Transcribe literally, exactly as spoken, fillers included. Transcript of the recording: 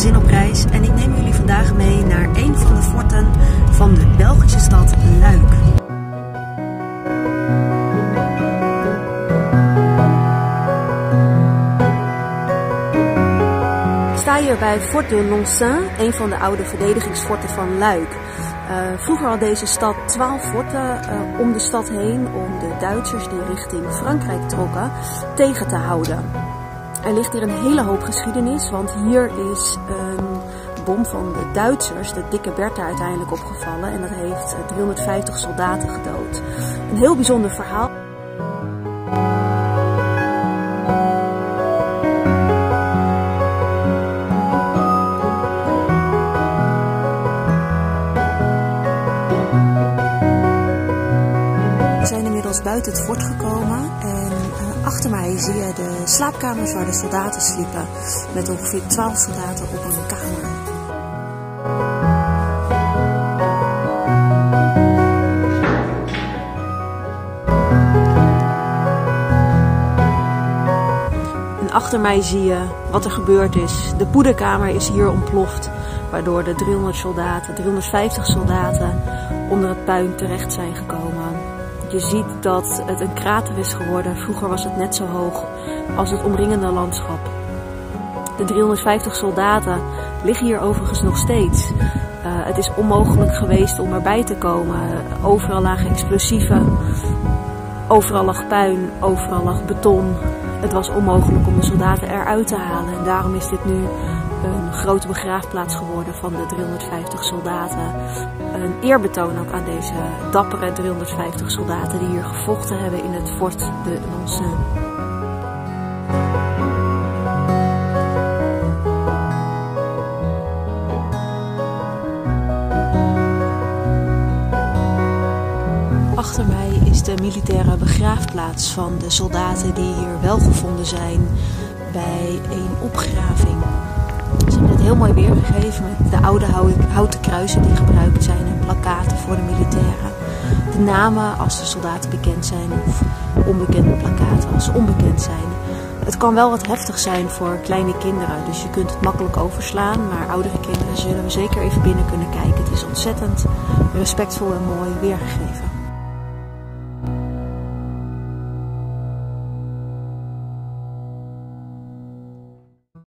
gezin op reis en ik neem jullie vandaag mee naar een van de forten van de Belgische stad Luik. Ik sta hier bij Fort de Lonsin, een van de oude verdedigingsforten van Luik. Uh, vroeger had deze stad twaalf forten uh, om de stad heen om de Duitsers die richting Frankrijk trokken tegen te houden. Er ligt hier een hele hoop geschiedenis, want hier is een bom van de Duitsers, de Dikke Bertha, uiteindelijk opgevallen en dat heeft driehonderdvijftig soldaten gedood. Een heel bijzonder verhaal. We zijn inmiddels buiten het fort gekomen en uh, achter mij zie je de slaapkamers waar de soldaten sliepen. Met ongeveer twaalf soldaten op een kamer. En achter mij zie je wat er gebeurd is. De poederkamer is hier ontploft, waardoor de driehonderd soldaten, driehonderdvijftig soldaten onder het puin terecht zijn gekomen. Je ziet dat het een krater is geworden. Vroeger was het net zo hoog als het omringende landschap. De driehonderdvijftig soldaten liggen hier overigens nog steeds. Uh, het is onmogelijk geweest om erbij te komen. Overal lagen explosieven, overal lag puin, overal lag beton. Het was onmogelijk om de soldaten eruit te halen. En daarom is dit nu een grote begraafplaats geworden van de driehonderdvijftig soldaten. Een eerbetoon ook aan deze dappere driehonderdvijftig soldaten die hier gevochten hebben in het Fort de Lonsin. Achter mij is de militaire begraafplaats van de soldaten die hier wel gevonden zijn bij een opgraving. Ze hebben het heel mooi weergegeven met de oude houten kruisen die gebruikt zijn en plakkaten voor de militairen. De namen als de soldaten bekend zijn of onbekende plakkaten als ze onbekend zijn. Het kan wel wat heftig zijn voor kleine kinderen, dus je kunt het makkelijk overslaan. Maar oudere kinderen zullen we zeker even binnen kunnen kijken. Het is ontzettend respectvol en mooi weergegeven.